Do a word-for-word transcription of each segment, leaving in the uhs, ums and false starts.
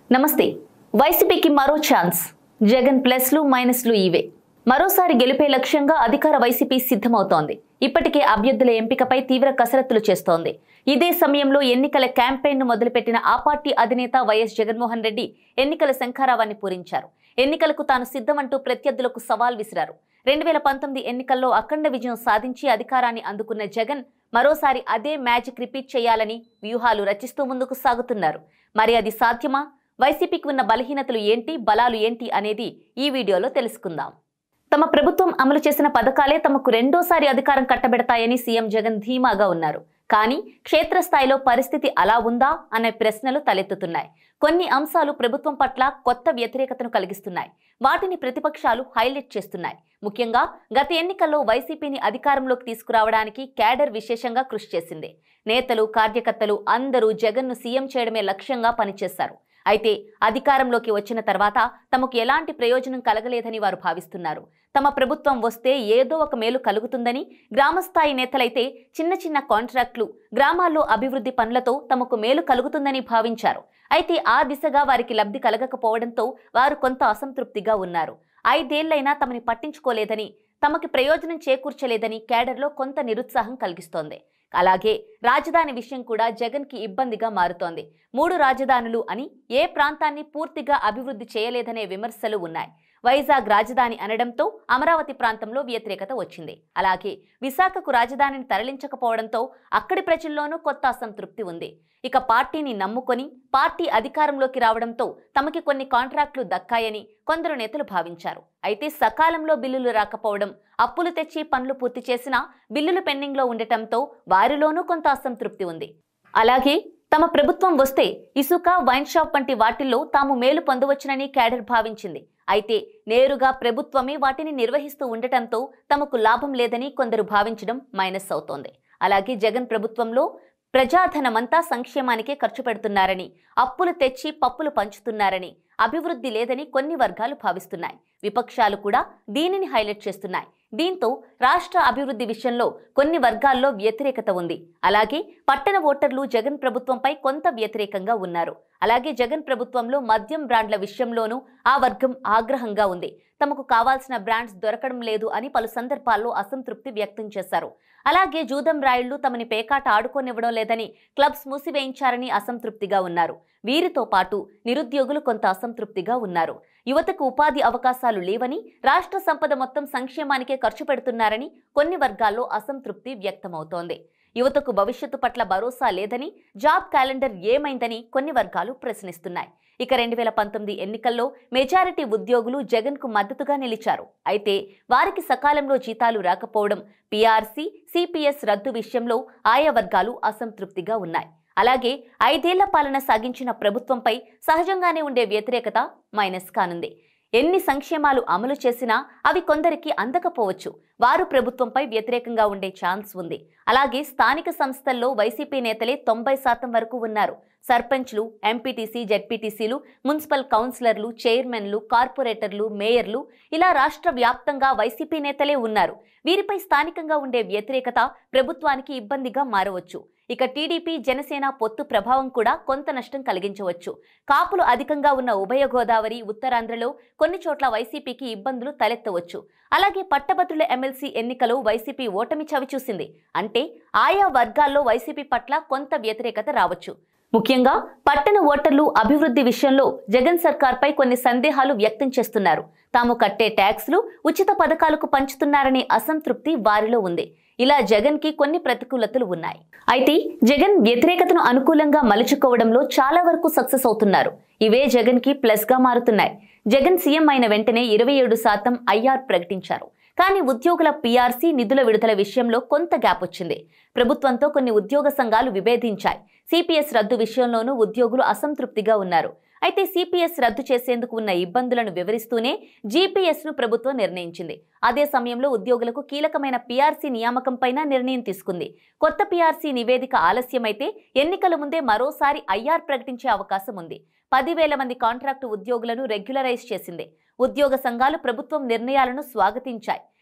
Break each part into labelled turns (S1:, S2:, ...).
S1: నమస్తే. వైసీపీకి మరో ఛాన్స్. జగన్ ప్లస్లు మైనస్లు ఇవే. మరోసారి గెలిపే లక్ష్యంగా అధికార వైసీపీ సిద్ధమవుతోంది. ఇప్పటికే అభ్యర్థుల ఎంపికపై తీవ్ర కసరత్తులు చేస్తోంది. ఇదే సమయంలో ఎన్నికల క్యాంపెయిన్ ను మొదలుపెట్టిన ఆ పార్టీ అధినేత వైఎస్ జగన్మోహన్ రెడ్డి ఎన్నికల శంఖారావాన్ని పూరించారు. ఎన్నికలకు తాను సిద్ధమంటూ ప్రత్యర్థులకు సవాల్ విసిరారు. రెండు వేల పంతొమ్మిది ఎన్నికల్లో అఖండ విజయం సాధించి అధికారాన్ని అందుకున్న జగన్ మరోసారి అదే మ్యాజిక్ రిపీట్ చేయాలని వ్యూహాలు రచిస్తూ ముందుకు సాగుతున్నారు. మరి అది సాధ్యమా? వైసీపీకి ఉన్న బలహీనతలు ఏంటి, బలాలు ఏంటి అనేది ఈ వీడియోలో తెలుసుకుందాం. తమ ప్రభుత్వం అమలు చేసిన పథకాలే తమకు రెండోసారి అధికారం కట్టబెడతాయని సీఎం జగన్ ధీమాగా ఉన్నారు. కానీ క్షేత్రస్థాయిలో పరిస్థితి అలా ఉందా అనే ప్రశ్నలు తలెత్తుతున్నాయి. కొన్ని అంశాలు ప్రభుత్వం పట్ల కొత్త వ్యతిరేకతను కలిగిస్తున్నాయి. వాటిని ప్రతిపక్షాలు హైలైట్ చేస్తున్నాయి. ముఖ్యంగా గత ఎన్నికల్లో వైసీపీని అధికారంలోకి తీసుకురావడానికి క్యాడర్ విశేషంగా కృషి చేసింది. నేతలు, కార్యకర్తలు అందరూ జగన్ను సీఎం చేయడమే లక్ష్యంగా పనిచేశారు. అయితే అధికారంలోకి వచ్చిన తర్వాత తమకు ఎలాంటి ప్రయోజనం కలగలేదని వారు భావిస్తున్నారు. తమ ప్రభుత్వం వస్తే ఏదో ఒక మేలు కలుగుతుందని, గ్రామస్థాయి నేతలైతే చిన్న చిన్న కాంట్రాక్టులు, గ్రామాల్లో అభివృద్ధి పనులతో తమకు మేలు కలుగుతుందని భావించారు. అయితే ఆ దిశగా వారికి లబ్ధి కలగకపోవడంతో వారు కొంత అసంతృప్తిగా ఉన్నారు. ఐదేళ్లైనా తమని పట్టించుకోలేదని, తమకి ప్రయోజనం చేకూర్చలేదని క్యాడర్లో కొంత నిరుత్సాహం కలిగిస్తోంది. అలాగే రాజధాని విషయం కూడా జగన్ కి ఇబ్బందిగా మారుతోంది. మూడు రాజధానులు అని ఏ ప్రాంతాన్ని పూర్తిగా అభివృద్ధి చేయలేదనే విమర్శలు ఉన్నాయి. వైజాగ్ రాజధాని అనడంతో అమరావతి ప్రాంతంలో వ్యతిరేకత వచ్చింది. అలాగే విశాఖకు రాజధానిని తరలించకపోవడంతో అక్కడి ప్రజల్లోనూ కొత్త అసంతృప్తి ఉంది. ఇక పార్టీని నమ్ముకొని పార్టీ అధికారంలోకి రావడంతో తమకి కొన్ని కాంట్రాక్టులు దక్కాయని కొందరు నేతలు భావించారు. అయితే సకాలంలో బిల్లులు రాకపోవడం, అప్పులు తెచ్చి పనులు పూర్తి చేసినా బిల్లులు పెండింగ్ లో ఉండటంతో వారిలోనూ కొంత అసంతృప్తి ఉంది. అలాగే తమ ప్రభుత్వం వస్తే ఇసుక, వైన్ షాప్ వంటి వాటిల్లో తాము మేలు పొందవచ్చునని క్యాడర్ భావించింది. అయితే నేరుగా ప్రభుత్వమే వాటిని నిర్వహిస్తూ ఉండటంతో తమకు లాభం లేదని కొందరు భావించడం మైనస్ అవుతోంది. అలాగే జగన్ ప్రభుత్వంలో ప్రజాధనమంతా సంక్షేమానికే ఖర్చు పెడుతున్నారని, అప్పులు తెచ్చి పప్పులు పంచుతున్నారని, అభివృద్ధి లేదని కొన్ని వర్గాలు భావిస్తున్నాయి. విపక్షాలు కూడా దీనిని హైలైట్ చేస్తున్నాయి. దీంతో రాష్ట్ర అభివృద్ధి విషయంలో కొన్ని వర్గాల్లో వ్యతిరేకత ఉంది. అలాగే పట్టణ ఓటర్లు జగన్ ప్రభుత్వంపై కొంత వ్యతిరేకంగా ఉన్నారు. అలాగే జగన్ ప్రభుత్వంలో మద్యం బ్రాండ్ల విషయంలోనూ ఆ వర్గం ఆగ్రహంగా ఉంది. తమకు కావాల్సిన బ్రాండ్స్ దొరకడం లేదు అని పలు సందర్భాల్లో అసంతృప్తి వ్యక్తం చేశారు. అలాగే జూదం రాయుళ్లు తమని పేకాట ఆడుకోనివ్వడం లేదని, క్లబ్స్ మూసివేయించారని అసంతృప్తిగా ఉన్నారు. వీరితో పాటు నిరుద్యోగులు కొంత అసంతృప్తిగా ఉన్నారు. యువతకు ఉపాధి అవకాశాలు లేవని, రాష్ట్ర సంపద మొత్తం సంక్షేమానికే ఖర్చు పెడుతున్నారని కొన్ని వర్గాల్లో అసంతృప్తి వ్యక్తమవుతోంది. యువతకు భవిష్యత్తు పట్ల భరోసా లేదని, జాబ్ క్యాలెండర్ ఏమైందని కొన్ని వర్గాలు ప్రశ్నిస్తున్నాయి. ఇక రెండు వేల పంతొమ్మిది ఎన్నికల్లో మెజారిటీ ఉద్యోగులు జగన్ కు మద్దతుగా నిలిచారు. అయితే వారికి సకాలంలో జీతాలు రాకపోవడం, పీఆర్సీ, సిపిఎస్ రద్దు విషయంలో ఆయా వర్గాలు అసంతృప్తిగా ఉన్నాయి. అలాగే ఐదేళ్ల పాలన సాగించిన ప్రభుత్వంపై సహజంగానే ఉండే వ్యతిరేకత మైనస్ కానుంది. ఎన్ని సంక్షేమాలు అమలు చేసినా అవి కొందరికి అందకపోవచ్చు. వారు ప్రభుత్వంపై వ్యతిరేకంగా ఉండే ఛాన్స్ ఉంది. అలాగే స్థానిక సంస్థల్లో వైసీపీ నేతలే తొంభై శాతం వరకు ఉన్నారు. సర్పంచ్లు, ఎంపీటీసీ, జెడ్పీటీసీలు, మున్సిపల్ కౌన్సిలర్లు, చైర్మన్లు, కార్పొరేటర్లు, మేయర్లు ఇలా రాష్ట్ర వ్యాప్తంగా వైసీపీ నేతలే ఉన్నారు. వీరిపై స్థానికంగా ఉండే వ్యతిరేకత ప్రభుత్వానికి ఇబ్బందిగా మారవచ్చు. ఇక టీడీపీ, జనసేన పొత్తు ప్రభావం కూడా కొంత నష్టం కలిగించవచ్చు. కాపులు అధికంగా ఉన్న ఉభయ గోదావరి, ఉత్తరాంధ్రలో కొన్ని చోట్ల వైసీపీకి ఇబ్బందులు తలెత్తవచ్చు. అలాగే పట్టభద్రుల ఎమ్మెల్సీ ఎన్నికలో వైసీపీ ఓటమి చవిచూసింది. అంటే ఆయా వర్గాల్లో వైసీపీ పట్ల కొంత వ్యతిరేకత రావచ్చు. ముఖ్యంగా పట్టణ ఓటర్లు అభివృద్ధి విషయంలో జగన్ సర్కార్పై కొన్ని సందేహాలు వ్యక్తం చేస్తున్నారు. తాము కట్టే ట్యాక్స్లు ఉచిత పథకాలకు పంచుతున్నారనే అసంతృప్తి వారిలో ఉంది. ఇలా జగన్ కి కొన్ని ప్రతికూలతలు ఉన్నాయి. అయితే జగన్ వ్యతిరేకతను అనుకూలంగా మలుచుకోవడంలో చాలా వరకు సక్సెస్ అవుతున్నారు. ఇవే జగన్ కి ప్లస్ గా మారుతున్నాయి. జగన్ సీఎం అయిన వెంటనే ఇరవై ఏడు శాతం ఐఆర్ ప్రకటించారు. కానీ ఉద్యోగుల పీఆర్సీ నిధుల విడుదల విషయంలో కొంత గ్యాప్ వచ్చింది. ప్రభుత్వంతో కొన్ని ఉద్యోగ సంఘాలు విభేదించాయి. సిపిఎస్ రద్దు విషయంలోనూ ఉద్యోగులు అసంతృప్తిగా ఉన్నారు. అయితే సిపిఎస్ రద్దు చేసేందుకు ఉన్న ఇబ్బందులను వివరిస్తూనే జీపీఎస్ ను ప్రభుత్వం నిర్ణయించింది. అదే సమయంలో ఉద్యోగులకు కీలకమైన పీఆర్సీ నియామకంపైన నిర్ణయం తీసుకుంది. కొత్త పీఆర్సీ నివేదిక ఆలస్యమైతే ఎన్నికల ముందే మరోసారి ఐఆర్ ప్రకటించే అవకాశం ఉంది. పదివేల మంది కాంట్రాక్టు ఉద్యోగులను రెగ్యులరైజ్ చేసింది. ఉద్యోగ సంఘాలు ప్రభుత్వం నిర్ణయాలను స్వాగతించాయి.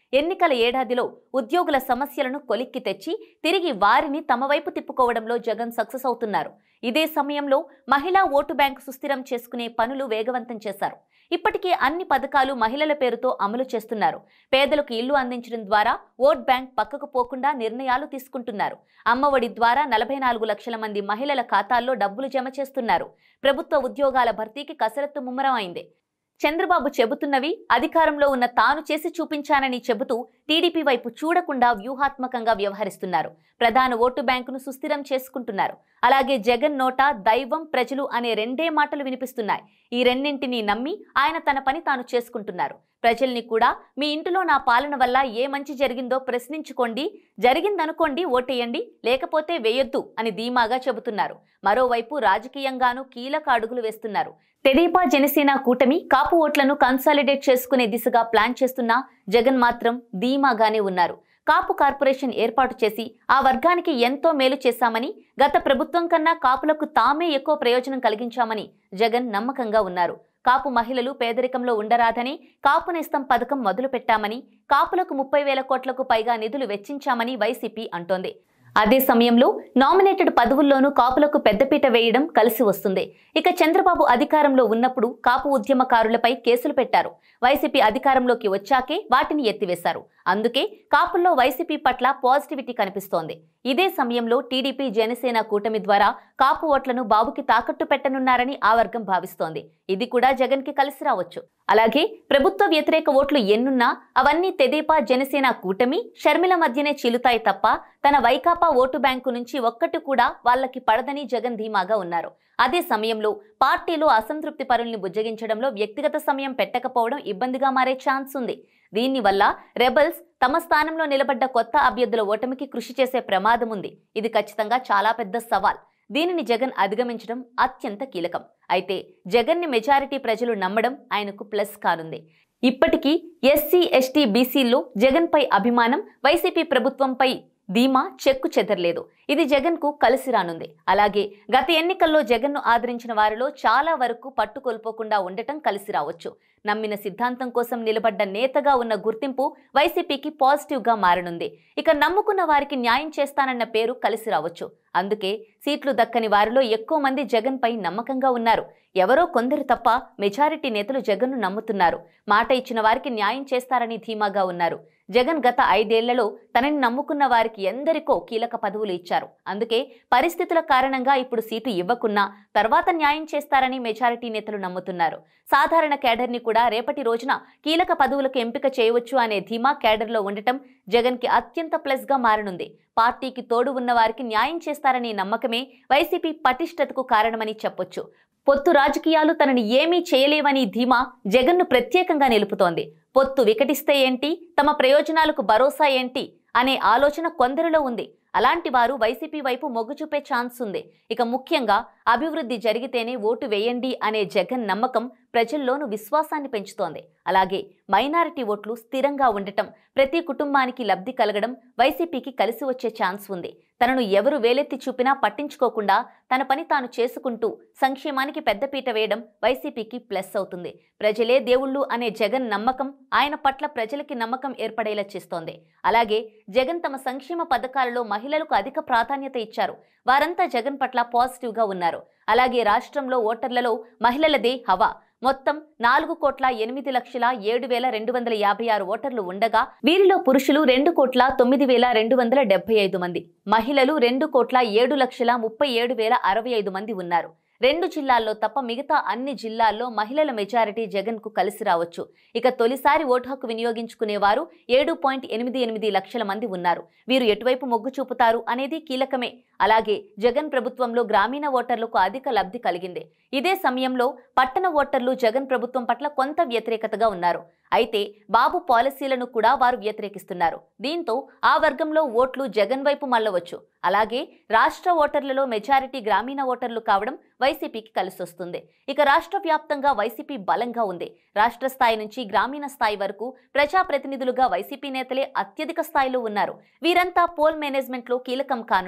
S1: ఎన్నికల ఏడాదిలో ఉద్యోగుల సమస్యలను కొలిక్కి తెచ్చి తిరిగి వారిని తమ వైపు తిప్పుకోవడంలో జగన్ సక్సెస్ అవుతున్నారు. ఇదే సమయంలో మహిళా ఓటు బ్యాంకు సుస్థిరం చేసుకునే పనులు వేగవంతం చేశారు. ఇప్పటికే అన్ని పథకాలు మహిళల పేరుతో అమలు చేస్తున్నారు. పేదలకు ఇల్లు అందించడం ద్వారా ఓట్ బ్యాంక్ పక్కకు పోకుండా నిర్ణయాలు తీసుకుంటున్నారు. అమ్మఒడి ద్వారా నలభై నాలుగు లక్షల మంది మహిళల ఖాతాల్లో డబ్బులు జమ చేస్తున్నారు. ప్రభుత్వ ఉద్యోగాల భర్తీకి కసరత్తు ముమ్మరం అయింది. చంద్రబాబు చెబుతున్నవి అధికారంలో ఉన్న తాను చేసి చూపించానని చెబుతూ టీడీపీ వైపు చూడకుండా వ్యూహాత్మకంగా వ్యవహరిస్తున్నారు. ప్రధాన ఓటు బ్యాంకును సుస్థిరం చేసుకుంటున్నారు. అలాగే జగన్ నోట దైవం ప్రజలు అనే రెండే మాటలు వినిపిస్తున్నాయి. ఈ రెండింటినీ నమ్మి ఆయన తన పని తాను చేసుకుంటున్నారు. ప్రజల్ని కూడా మీ ఇంటిలో నా పాలన వల్ల ఏ మంచి జరిగిందో ప్రశ్నించుకోండి, జరిగిందనుకోండి ఓటేయండి, లేకపోతే వేయొద్దు అని ధీమాగా చెబుతున్నారు. మరోవైపు రాజకీయంగానూ కీలక అడుగులు వేస్తున్నారు. తెదేపా జనసేన కూటమి కాపు ఓట్లను కన్సాలిడేట్ చేసుకునే దిశగా ప్లాన్ చేస్తున్న జగన్ మాత్రం ధీమాగానే ఉన్నారు. కాపు కార్పొరేషన్ ఏర్పాటు చేసి ఆ వర్గానికి ఎంతో మేలు చేశామని, గత ప్రభుత్వం కన్నా కాపులకు తామే ఎక్కువ ప్రయోజనం కలిగించామని జగన్ నమ్మకంగా ఉన్నారు. కాపు మహిళలు పేదరికంలో ఉండరాదని కాపు నేస్తం పథకం మొదలు పెట్టామని, కాపులకు ముప్పై వేల కోట్లకు పైగా నిధులు వెచ్చించామని వైసీపీ అంటోంది. అదే సమయంలో నామినేటెడ్ పదవుల్లోనూ కాపులకు పెద్దపీట వేయడం కలిసి వస్తుంది. ఇక చంద్రబాబు అధికారంలో ఉన్నప్పుడు కాపు ఉద్యమకారులపై కేసులు పెట్టారు. వైసీపీ అధికారంలోకి వచ్చాకే వాటిని ఎత్తివేశారు. అందుకే కాపుల్లో వైసీపీ పట్ల పాజిటివిటీ కనిపిస్తోంది. ఇదే సమయంలో టీడీపీ జనసేన కూటమి ద్వారా కాపు ఓట్లను బాబుకి తాకట్టు పెట్టనున్నారని ఆ వర్గం భావిస్తోంది. ఇది కూడా జగన్ కి కలిసి రావచ్చు. అలాగే ప్రభుత్వ వ్యతిరేక ఓట్లు ఎన్నున్నా అవన్నీ తెదేపా జనసేన కూటమి షర్మిల మధ్యనే చీలుతాయి తప్ప తన వైకాపా ఓటు బ్యాంకు నుంచి ఒక్కటి కూడా వాళ్లకి పడదని జగన్ ధీమాగా ఉన్నారు. అదే సమయంలో పార్టీలో అసంతృప్తి పరుల్ని బుజ్జగించడంలో వ్యక్తిగత సమయం పెట్టకపోవడం ఇబ్బందిగా మారే ఛాన్స్ ఉంది. దీని వల్ల రెబల్స్ తమ స్థానంలో నిలబడ్డ కొత్త అభ్యర్థుల ఓటమికి కృషి చేసే ప్రమాదం ఉంది. ఇది ఖచ్చితంగా చాలా పెద్ద సవాల్. దీనిని జగన్ అధిగమించడం అత్యంత కీలకం. అయితే జగన్ ని మెజారిటీ ప్రజలు నమ్మడం ఆయనకు ప్లస్ కానుంది. ఇప్పటికీ ఎస్సీ ఎస్టీ బీసీల్లో జగన్ పై అభిమానం, వైసీపీ ప్రభుత్వంపై ధీమా చెక్కు చెదరలేదు. ఇది జగన్ కు కలిసి రానుంది. అలాగే గత ఎన్నికల్లో జగన్ ను ఆదరించిన వారిలో చాలా వరకు పట్టు కోల్పోకుండా ఉండటం కలిసి రావచ్చు. నమ్మిన సిద్ధాంతం కోసం నిలబడ్డ నేతగా ఉన్న గుర్తింపు వైసీపీకి పాజిటివ్ గా మారనుంది. ఇక నమ్ముకున్న వారికి న్యాయం చేస్తానన్న పేరు కలిసి రావచ్చు. అందుకే సీట్లు దక్కని వారిలో ఎక్కువ మంది జగన్ పై నమ్మకంగా ఉన్నారు. ఎవరో కొందరు తప్ప మెజారిటీ నేతలు జగన్ ను నమ్ముతున్నారు. మాట ఇచ్చిన వారికి న్యాయం చేస్తారని ధీమాగా ఉన్నారు. జగన్ గత ఐదేళ్లలో తనని నమ్ముకున్న వారికి ఎందరికో కీలక పదవులు ఇచ్చారు. అందుకే పరిస్థితుల కారణంగా ఇప్పుడు సీటు ఇవ్వకున్నా తర్వాత న్యాయం చేస్తారని మెజారిటీ నేతలు నమ్ముతున్నారు. సాధారణ కేడర్ ని కూడా రేపటి రోజున కీలక పదవులకు ఎంపిక చేయవచ్చు అనే ధీమా కేడర్ లో ఉండటం జగన్ కి అత్యంత ప్లస్ గా మారనుంది. పార్టీకి తోడు ఉన్న వారికి న్యాయం చేస్తారనే నమ్మకమే వైసీపీ పటిష్టతకు కారణమని చెప్పొచ్చు. పొత్తు రాజకీయాలు తనని ఏమీ చేయలేవని ధీమా జగన్ ను ప్రత్యేకంగా నిలుపుతోంది. పొత్తు వికటిస్తే ఏంటి, తమ ప్రయోజనాలకు భరోసా ఏంటి అనే ఆలోచన కొందరిలో ఉంది. అలాంటి వారు వైసీపీ వైపు మొగ్గు చూపే ఛాన్స్ ఉంది. ఇక ముఖ్యంగా అభివృద్ధి జరిగితేనే ఓటు వేయండి అనే జగన్ నమ్మకం ప్రజల్లోనూ విశ్వాసాన్ని పెంచుతోంది. అలాగే మైనారిటీ ఓట్లు స్థిరంగా ఉండటం, ప్రతి కుటుంబానికి లబ్ధి కలగడం వైసీపీకి కలిసి వచ్చే ఛాన్స్ ఉంది. తనను ఎవరు వేలెత్తి చూపినా పట్టించుకోకుండా తన పని తాను చేసుకుంటూ సంక్షేమానికి పెద్దపీట వేయడం వైసీపీకి ప్లస్ అవుతుంది. ప్రజలే దేవుళ్ళు అనే జగన్ నమ్మకం ఆయన పట్ల ప్రజలకి నమ్మకం ఏర్పడేలా చేస్తోంది. అలాగే జగన్ తమ సంక్షేమ పథకాలలో మహిళలకు అధిక ప్రాధాన్యత ఇచ్చారు. వారంతా జగన్ పట్ల పాజిటివ్ గా ఉన్నారు. అలాగే రాష్ట్రంలో ఓటర్లలో మహిళలదే హవా. మొత్తం నాలుగు కోట్ల ఎనిమిది లక్షల ఏడు వేల రెండు వందల యాభై ఆరు ఓటర్లు ఉండగా వీరిలో పురుషులు రెండు కోట్ల తొమ్మిది వేల రెండు వందల డెబ్బై ఐదు మంది, మహిళలు రెండు కోట్ల ఏడు లక్షల ముప్పై ఏడు వేల అరవై ఐదు మంది ఉన్నారు. రెండు జిల్లాల్లో తప్ప మిగతా అన్ని జిల్లాల్లో మహిళల మెజారిటీ జగన్ కు కలిసి రావచ్చు. ఇక తొలిసారి ఓటు హక్కు వినియోగించుకునేవారు ఏడు పాయింట్ ఎనిమిది ఎనిమిది లక్షల మంది ఉన్నారు. వీరు ఎటువైపు మొగ్గు చూపుతారు అనేది కీలకమే. అలాగే జగన్ ప్రభుత్వంలో గ్రామీణ ఓటర్లకు అధిక లబ్ధి కలిగింది. ఇదే సమయంలో పట్టణ ఓటర్లు జగన్ ప్రభుత్వం పట్ల కొంత వ్యతిరేకతగా ఉన్నారు. అయితే బాబు పాలసీలను కూడా వారు వ్యతిరేకిస్తున్నారు. దీంతో ఆ వర్గంలో ఓట్లు జగన్ వైపు మళ్లవచ్చు. అలాగే రాష్ట్ర ఓటర్లలో మెజారిటీ గ్రామీణ ఓటర్లు కావడం వైసీపీకి కలిసొస్తుంది. ఇక రాష్ట్ర వ్యాప్తంగా వైసీపీ బలంగా ఉంది. రాష్ట్ర స్థాయి నుంచి గ్రామీణ స్థాయి వరకు ప్రజాప్రతినిధులుగా వైసీపీ నేతలే అత్యధిక స్థాయిలో ఉన్నారు. వీరంతా పోల్ మేనేజ్మెంట్ లో కీలకం కానున్నారు.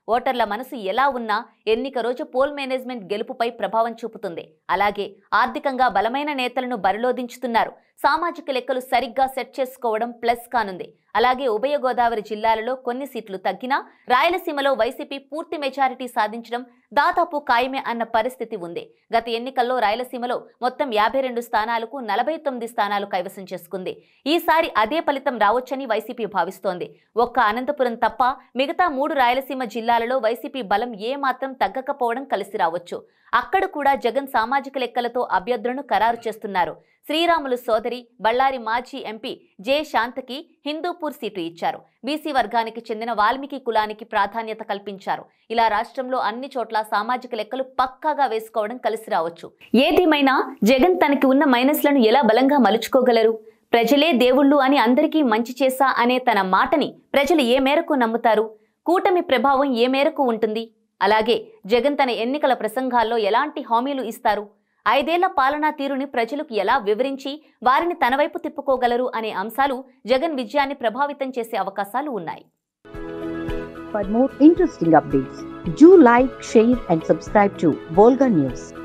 S1: ఓటర్ల మనసు ఎలా ఉన్నా ఎన్నిక రోజు పోల్ మేనేజ్మెంట్ గెలుపుపై ప్రభావం చూపుతుంది. అలాగే ఆర్థికంగా బలమైన నేతలను బరిలో దించుతున్నారు. సామాజిక లెక్కలు సరిగ్గా సెట్ చేసుకోవడం ప్లస్ కానుంది. అలాగే ఉభయ గోదావరి జిల్లాలలో కొన్ని సీట్లు తగ్గినా రాయలసీమలో వైసీపీ పూర్తి మెజారిటీ సాధించడం దాదాపు ఖాయమే అన్న పరిస్థితి ఉంది. గత ఎన్నికల్లో రాయలసీమలో మొత్తం యాభై రెండు స్థానాలకు నలభై తొమ్మిది స్థానాలు కైవసం చేసుకుంది. ఈసారి అదే ఫలితం రావచ్చని వైసీపీ భావిస్తోంది. ఒక్క అనంతపురం తప్ప మిగతా మూడు రాయలసీమ జిల్లాలలో వైసీపీ బలం ఏ మాత్రం తగ్గకపోవడం కలిసి రావచ్చు. అక్కడ కూడా జగన్ సామాజిక లెక్కలతో అభ్యర్థులను ఖరారు చేస్తున్నారు. శ్రీరాములు సోదరి బళ్ళారి మాజీ ఎంపీ జె శాంతకి హిందూపూర్ సీటు ఇచ్చారు. బీసీ వర్గానికి చెందిన వాల్మీకి కులానికి ప్రాధాన్యత కల్పించారు. ఇలా రాష్ట్రంలో అన్ని చోట్ల సామాజిక లెక్కలు పక్కాగా వేసుకోవడం కలిసి రావచ్చు. ఏదేమైనా జగన్ తనకి ఉన్న మైనస్లను ఎలా బలంగా మలుచుకోగలరు? ప్రజలే దేవుళ్ళు అని అందరికీ మంచి చేశా అనే తన మాటని ప్రజలు ఏ మేరకు నమ్ముతారు? కూటమి ప్రభావం ఏ మేరకు ఉంటుంది? అలాగే జగన్ తన ఎన్నికల ప్రసంగాల్లో ఎలాంటి హామీలు ఇస్తారు? ఐదేళ్ల పాలనా తీరుని ప్రజలకు ఎలా వివరించి వారిని తన వైపు తిప్పుకోగలరు అనే అంశాలు జగన్ విజయాన్ని ప్రభావితం చేసే అవకాశాలు ఉన్నాయి.
S2: For more interesting updates, do like, share and subscribe to Volga News.